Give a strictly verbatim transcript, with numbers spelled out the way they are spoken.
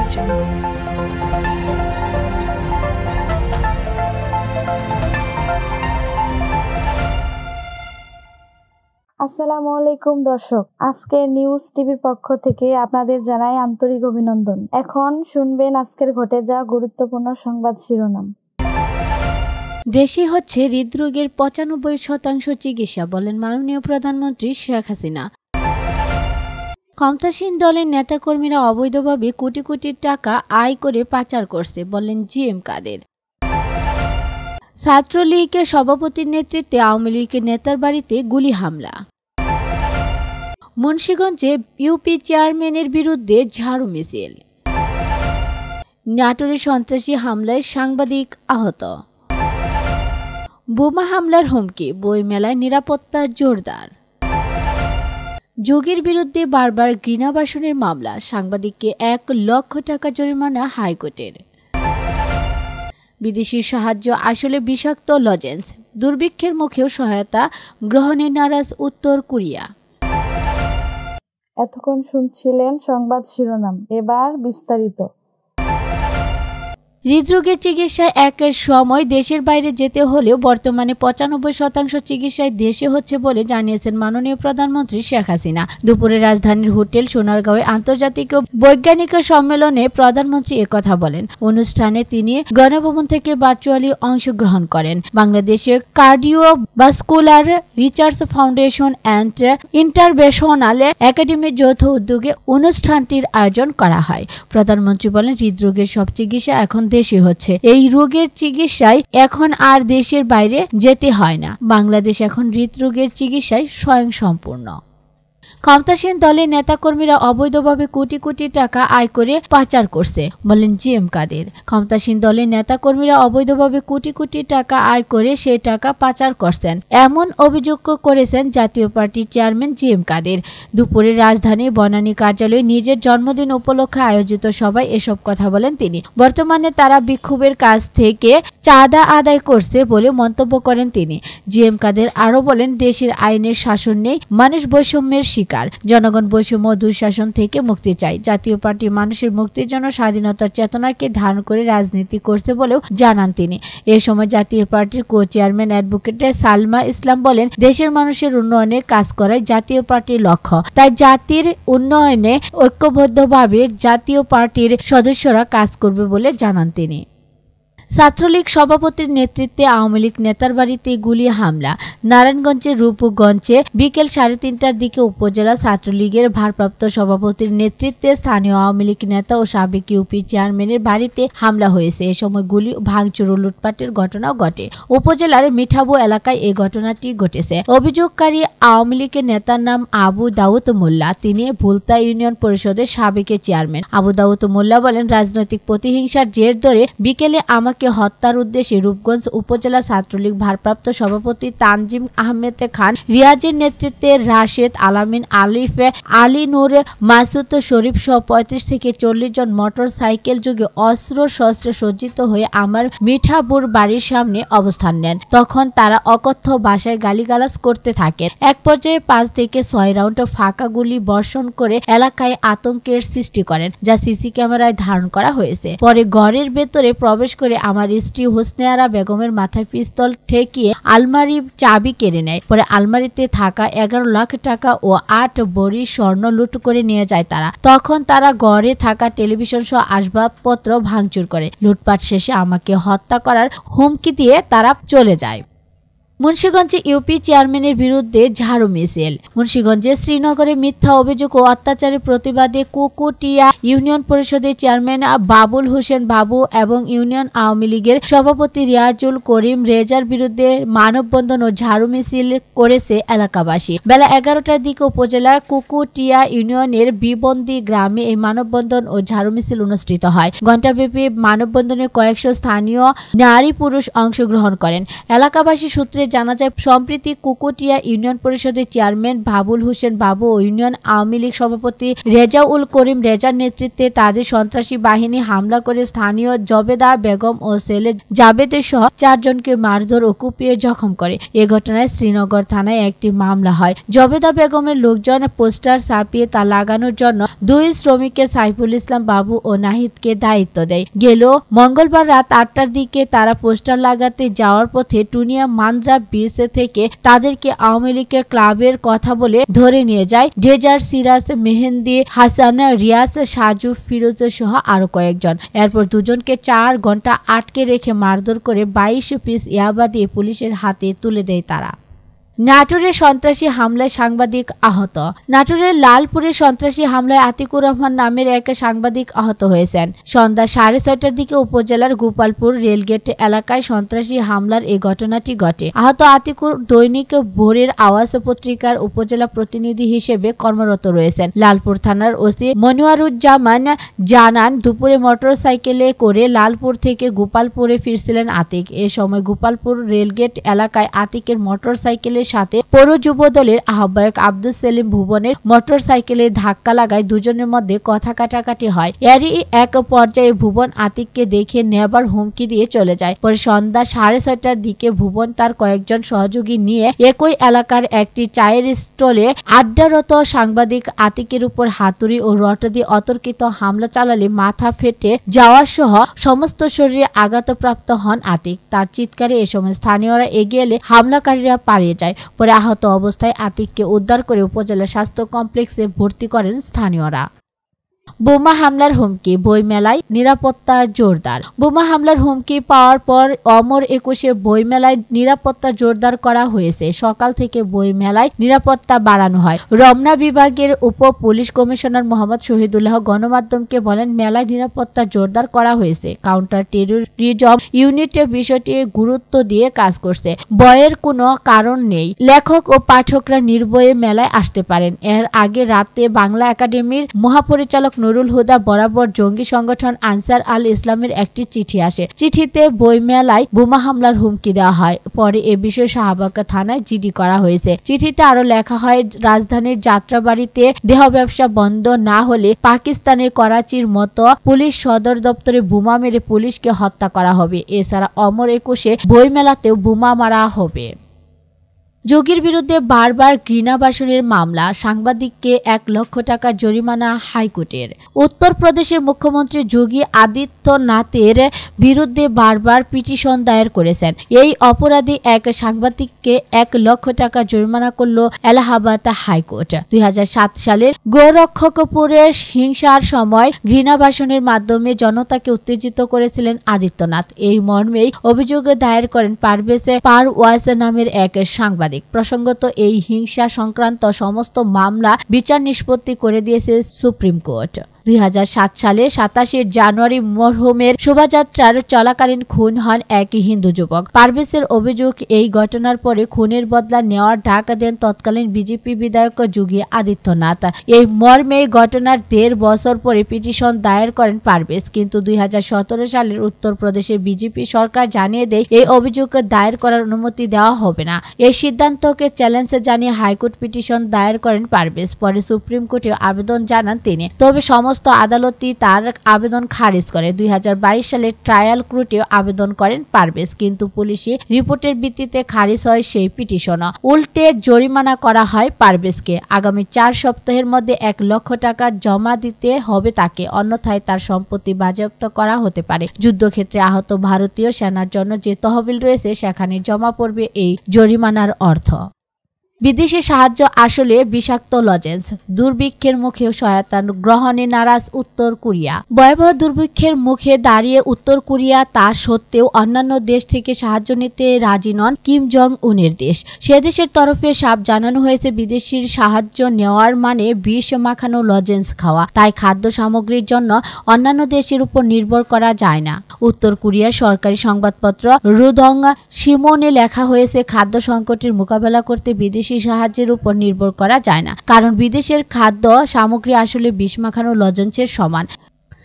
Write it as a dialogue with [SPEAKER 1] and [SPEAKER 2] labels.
[SPEAKER 1] Jungle. আসসালামু আলাইকুম দর্শক, আজকে নিউজ টিভির পক্ষ থেকে আপনাদের জানাই আন্তরিক অভিনন্দন। এখন শুনবেন আজকের ঘটে যাওয়া গুরুত্বপূর্ণ সংবাদ শিরোনাম।
[SPEAKER 2] দেশে হচ্ছে হৃদরোগের পঁচানব্বই শতাংশ চিকিৎসা, বলেন মাননীয় প্রধানমন্ত্রী শেখ হাসিনা। ক্ষমতাসীন দলের নেতাকর্মীরা অবৈধভাবে কোটি কোটি টাকা আয় করে পাচার করছে, বললেন জি এম কাদের। ছাত্রলীগের সভাপতির নেতৃত্বে আওয়ামী লীগের নেতার বাড়িতে গুলি হামলা। মুন্সিগঞ্জে ইউপি চেয়ারম্যানের বিরুদ্ধে ঝাড়ু মিছিল। নাটোরে সন্ত্রাসী হামলায় সাংবাদিক আহত। বোমা হামলার হুমকি, বইমেলায় নিরাপত্তা জোরদার। যোগীর বিরুদ্ধে বারবার ঘৃণাভাষণের মামলা, সাংবাদিককে এক লক্ষ টাকা জরিমানা হাইকোর্টের। বিদেশি সাহায্য আসলে বিষাক্ত লজেন্স, দুর্ভিক্ষের মুখেও সহায়তা গ্রহণে নারাজ উত্তর কোরিয়া।
[SPEAKER 1] এতক্ষণ শুনছিলেন সংবাদ শিরোনাম, এবার বিস্তারিত।
[SPEAKER 2] হৃদরোগের চিকিৎসায় এক সময় দেশের বাইরে যেতে হলেও বর্তমানে পঁচানব্বই শতাংশ চিকিৎসায় দেশে হচ্ছে বলে জানিয়েছেন মাননীয় প্রধানমন্ত্রী শেখ হাসিনা। দুপুরে রাজধানীর হোটেল সোনারগাঁওয়ে আন্তর্জাতিক বৈজ্ঞানিক সম্মেলনে প্রধানমন্ত্রী একথা বলেন। অনুষ্ঠানে তিনি গণভবন থেকে ভার্চুয়ালি অংশগ্রহণ করেন। বাংলাদেশের cardiovascular research foundation and interventional একাডেমির যৌথ উদ্যোগে অনুষ্ঠানটির আয়োজন করা হয়। প্রধানমন্ত্রী বলেন, হৃদরোগের সব চিকিৎসা এখন দেশে হচ্ছে। এই রোগের চিকিৎসায় এখন আর দেশের বাইরে যেতে হয় না। বাংলাদেশ এখন হৃদরোগের চিকিৎসায় স্বয়ংসম্পূর্ণ। ক্ষমতাসীন দলের নেতাকর্মীরা অবৈধভাবে কোটি কোটি টাকা আয় করে পাচার করছে, বলেন জি এম কাদের। ক্ষমতাসীন দলের নেতাকর্মীরা অবৈধভাবে কোটি কোটি টাকা আয় করে সেই টাকা পাচার করছেন, এমন অভিযোগ করেছেন জাতীয় পার্টির চেয়ারম্যান জি এম কাদের। দুপুরে রাজধানীর বনানী কার্যালয়ে নিজের জন্মদিন উপলক্ষে আয়োজিত সভায় এসব কথা বলেন তিনি। বর্তমানে তারা বিক্ষোভের কাছ থেকে চাঁদা আদায় করছে বলে মন্তব্য করেন তিনি। জি এম কাদের আরও বলেন, দেশের আইনের শাসন নেই, মানুষ বৈষম্যের শিকার, জনগণ বৈষম্য দুঃশাসন থেকে মুক্তি চায়। জাতীয় পার্টি মানুষের মুক্তির জন্য স্বাধীনতার চেতনাকে ধারণ করে রাজনীতি করছে বলেও জানান তিনি। এ সময় জাতীয় পার্টির co chairman advocate Salma Islam বলেন, দেশের মানুষের উন্নয়নে কাজ করাই জাতীয় পার্টির লক্ষ্য, তাই জাতির উন্নয়নে ঐক্যবদ্ধভাবে জাতীয় পার্টির সদস্যরা কাজ করবে বলে জানান তিনি। ছাত্রলীগ সভাপতির নেতৃত্বে আওয়ামী লীগ নেতার বাড়িতে গুলি হামলা। নারায়ণগঞ্জের রূপগঞ্জে বিকেল সাড়ে তিনটার দিকে উপজেলা ছাত্রলীগের ভারপ্রাপ্ত সভাপতির নেতৃত্বে স্থানীয় আওয়ামী লীগ নেতা ও সাবেক ইউপি চেয়ারম্যানের বাড়িতে হামলা হয়েছে। এ সময় গুলি, ভাঙচুর ও লুটপাটের ঘটনাও ঘটে। উপজেলার মিঠাবু এলাকায় এই ঘটনাটি ঘটেছে। অভিযোগকারী আওয়ামী লীগের নেতার নাম আবু দাউদ মোল্লা। তিনি ভুলতা ইউনিয়ন পরিষদের সাবেক চেয়ারম্যান। আবু দাউদ মোল্লা বলেন, রাজনৈতিক প্রতিহিংসার জের ধরে বিকেলে আমাকে হত্যার উদ্দেশ্যে রূপগঞ্জ উপজেলা ছাত্রলীগ ভারপ্রাপ্ত সভাপতি তানজিম আহমেদ খান রিয়াজের নেতৃত্বে রাশেদ আলামিন, আলিফ আলী নূর, মাসুদ শরীফ সহ পঁয়ত্রিশ থেকে চল্লিশ জন মোটর সাইকেল যুগে অস্ত্র শস্ত্রে সজ্জিত হয়ে আমার মিঠাবুর বাড়ির সামনে অবস্থান নেন। তখন তারা অকথ্য ভাষায় গালিগালাজ করতে থাকেন। এক পর্যায়ে পাঁচ থেকে ছয় রাউন্ড ফাঁকা গুলি বর্ষণ করে এলাকায় আতঙ্কের সৃষ্টি করেন, যা সিসি ক্যামেরায় ধারণ করা হয়েছে। পরে ঘরের ভেতরে প্রবেশ করে আমার স্ত্রী হোসনে আরা বেগমের মাথায় পিস্তল ঠেকিয়ে আলমারি চাবি কেড়ে নেয়। পরে আলমারিতে থাকা এগারো লাখ টাকা ও আট ভরি স্বর্ণ লুট করে নিয়ে যায় তারা। তখন তারা ঘরে থাকা টেলিভিশন সহ আসবাবপত্র ভাঙচুর করে। লুটপাট শেষে আমাকে হত্যা করার হুমকি দিয়ে তারা চলে যায়। মুন্সিগঞ্জে ইউপি চেয়ারম্যানের বিরুদ্ধে ঝাড়ু মিছিল। মুন্সিগঞ্জে শ্রীনগরে মিথ্যা অভিযোগ ও অত্যাচারের প্রতিবাদে কুকুটিয়া ইউনিয়ন পরিষদের চেয়ারম্যান বাবুল হোসেন বাবু এবং ইউনিয়ন আওয়ামী লীগের সভাপতি রিয়াজুল করিম রেজার বিরুদ্ধে মানববন্ধন ও ঝাড়ু মিছিল করেছে এলাকাবাসী। বেলা এগারোটার দিকে উপজেলার কুকুটিয়া ইউনিয়নের বিবন্দি গ্রামে এই মানববন্ধন ও ঝাড়ু মিছিল অনুষ্ঠিত হয়। ঘণ্টাব্যাপী মানববন্ধনে কয়েকশো স্থানীয় নারী পুরুষ অংশগ্রহণ করেন। এলাকাবাসী সূত্রে জানা যায়, সম্প্রতি কুকুটিয়া ইউনিয়ন পরিষদের চেয়ারম্যান বাবুল হোসেন বাবু ও ইউনিয়ন আওয়ামী লীগ সভাপতি রেজাউল করিম রেজার নেতৃত্বে তাদের সন্ত্রাসী বাহিনী হামলা করে স্থানীয় জবেদা বেগম ও ছেলে জাবেদের সহ চারজনকে মারধর ও কুপিয়ে জখম করে। এ ঘটনায় শ্রীনগর থানায় একটি মামলা হয়। জবেদা বেগমের লোকজন পোস্টার ছাপিয়ে তা লাগানোর জন্য দুই শ্রমিককে সাইফুল ইসলাম বাবু ও নাহিদকে দায়িত্ব দেয়। গেল মঙ্গলবার রাত আটটার দিকে তারা পোস্টার লাগাতে যাওয়ার পথে টুনিয়া মান্দ্রা বিচ থেকে তাদেরকে আওয়ামী লীগের ক্লাবের কথা বলে ধরে নিয়ে যায় ডেজার, সিরাজ, মেহেন্দি, হাসান, রিয়াজ, সাজু, ফিরোজ সহ আরো কয়েকজন। এরপর দুজনকে চার ঘন্টা আটকে রেখে মারধর করে বাইশ পিস ইয়াবা দিয়ে পুলিশের হাতে তুলে দেয় তারা। নাটোরের সন্ত্রাসী হামলায় সাংবাদিক আহত। নাটোরের লালপুরে সন্ত্রাসী হামলায় আতিকুর রহমান নামের এক সাংবাদিক আহত হয়েছেন। সন্ধ্যা সাড়ে ছয়টার দিকে উপজেলার গোপালপুর রেলগেট এলাকায় সন্ত্রাসী হামলার এই ঘটনাটি ঘটে। আহত আতিকুর দৈনিক ভোরের আওয়াজ পত্রিকার উপজেলা প্রতিনিধি হিসেবে কর্মরত রয়েছেন। লালপুর থানার ওসি মনিয়ারুজ্জামান জানান, দুপুরে মোটর সাইকেলে করে লালপুর থেকে গোপালপুরে ফিরছিলেন আতিক। এ সময় গোপালপুর রেলগেট এলাকায় আতিকের মোটর সাইকেলের সাথে পৌর যুব দলের আহ্বায়ক আব্দুল সেলিম ভুবনের মোটর সাইকেলে ধাক্কা লাগায় দুজনের মধ্যে কথা কাটাকাটি হয়। এরই এক পর্যায়ে ভুবন আতিককে দেখে নেবার হুমকি দিয়ে চলে যায়। পরে সন্ধ্যা সাড়ে ছয়টার দিকে ভুবন তার কয়েকজন সহযোগী নিয়ে একই এলাকার একটি চায়ের স্টলে আড্ডারত সাংবাদিক আতিকের উপর হাতুড়ি ও রড দিয়ে অতর্কিত হামলা চালালে মাথা ফেটে যাওয়া সহ সমস্ত শরীরে আঘাতপ্রাপ্ত হন আতিক। তার চিৎকারে এ সময় স্থানীয়রা এগিয়ে এলে হামলাকারীরা পালিয়ে যায়। পরে আহত অবস্থায় আতিককে উদ্ধার করে উপজেলা স্বাস্থ্য কমপ্লেক্সে ভর্তি করেন স্থানীয়রা। বোমা হামলার হুমকি, বইমেলায় নিরাপত্তা জোরদার। বোমা হামলার হুমকি পাওয়ার পর অমর একুশে বইমেলায় নিরাপত্তা জোরদার করা হয়েছে। সকাল থেকে বইমেলায় নিরাপত্তা বাড়ানো হয়। রমনা বিভাগের উপ পুলিশ কমিশনার মোহাম্মদ শহীদুল্লাহ গণমাধ্যমকে বলেন, মেলায় নিরাপত্তা জোরদার করা হয়েছে। কাউন্টার টেরোরিজম ইউনিট বিষয়টি গুরুত্ব দিয়ে কাজ করছে। ভয়ের কোনো কারণ নেই। লেখক ও পাঠকরা নির্ভয়ে মেলায় আসতে পারেন। এর আগে রাতে বাংলা একাডেমির মহাপরিচালক নুরুল হুদা বরাবর জঙ্গি সংগঠন আনসার আল ইসলামের একটি চিঠি আসে। চিঠিতে বইমেলায় বোমা হামলার হুমকি দেওয়া হয়। পরে এ বিষয়ে শাহবাগ থানায় জিডি করা হয়েছে। চিঠিতে আরো লেখা হয়, রাজধানীর যাত্রাবাড়িতে দেহ ব্যবসা বন্ধ না হলে পাকিস্তানের করাচির মতো পুলিশ সদর দপ্তরে বোমা মেরে পুলিশকে হত্যা করা হবে। এছাড়া অমর একুশে বইমেলাতেও বোমা মারা হবে। যোগীর বিরুদ্ধে বারবার ঘৃণাভাষণের মামলা, সাংবাদিককে এক লক্ষ টাকা জরিমানা হাইকোর্টের। উত্তরপ্রদেশের মুখ্যমন্ত্রী যোগী আদিত্যনাথের বিরুদ্ধে বারবার পিটিশন দায়ের করেছেন। এই অপরাধী এক সাংবাদিককে এক লক্ষ টাকা জরিমানা করল এলাহাবাদ হাইকোর্ট। দুই হাজার সাত সালের গোরক্ষকপুরের হিংসার সময় ঘৃণাভাষণের মাধ্যমে জনতাকে উত্তেজিত করেছিলেন আদিত্যনাথ। এই মর্মেই অভিযোগ দায়ের করেন পারভেজ পারওয়াজ নামের এক সাংবাদিক। প্রসঙ্গত, এই হিংসা সংক্রান্ত সমস্ত মামলা বিচার নিষ্পত্তি করে দিয়েছে সুপ্রিম কোর্ট। দুই হাজার সাত সালে সাতাশে জানুয়ারি মরহুমের শোভাযাত্রার চলাকালীন খুন হন এক হিন্দু যুবক। পারভেজের অভিযোগ, এই ঘটনার পরে খুনের বদলা নেওয়ার ডাক দেন তৎকালীন বিজেপি বিধায়ক যোগী আদিত্যনাথ। এই মর্মে ঘটনার দেড় বছর পরে পিটিশন দায়ের করেন পারভেজ। কিন্তু দুই হাজার সতেরো সালের উত্তরপ্রদেশের বিজেপি সরকার জানিয়ে দেয় এই অভিযোগ দায়ের করার অনুমতি দেওয়া হবে না। এই সিদ্ধান্তকে চ্যালেঞ্জ জানিয়ে হাইকোর্ট পিটিশন দায়ের করেন পারভেজ। পরে সুপ্রিম কোর্টে আবেদন জানান তিনি, তবে সমস্ত আদালতই তার আবেদন খারিজ করে। দুই হাজার বাইশ সালে ট্রায়াল কোর্টেও আবেদন করেন পারভেজ, কিন্তু পুলিশি রিপোর্টের ভিত্তিতে খারিজ হয় সেই পিটিশন। উল্টে জরিমানা করা হয় পারভেজকে। আগামী চার সপ্তাহের মধ্যে এক লক্ষ টাকা জমা দিতে হবে তাকে, অন্যথায় তার সম্পত্তি বাজেয়াপ্ত করা হতে পারে। যুদ্ধক্ষেত্রে আহত ভারতীয় সেনার জন্য যে তহবিল রয়েছে সেখানে জমা পড়বে এই জরিমানার অর্থ। বিদেশি সাহায্য আসলে বিষাক্ত লজেন্স, দুর্ভিক্ষের মুখেও সহায়তা গ্রহণে নারাজ উত্তর কোরিয়া। ভয়াবহ দুর্ভিক্ষের মুখে দাঁড়িয়ে উত্তর কোরিয়া তা সত্ত্বেও অন্যান্য দেশ থেকে সাহায্য নিতে রাজি নন কিম জং উনের দেশ। সে দেশের তরফে সাফ জানানো হয়েছে, বিদেশির সাহায্য নেওয়ার মানে বিষ মাখানো লজেন্স খাওয়া। তাই খাদ্য সামগ্রীর জন্য অন্যান্য দেশের উপর নির্ভর করা যায় না। উত্তর কোরিয়ার সরকারি সংবাদপত্র রুদং শিমনে লেখা হয়েছে, খাদ্য সংকটের মোকাবেলা করতে বিদেশি সাহায্যের উপর নির্ভর করা যায় না, কারণ বিদেশের খাদ্য সামগ্রী আসলে বিষ মাখানো লজেন্সের সমান।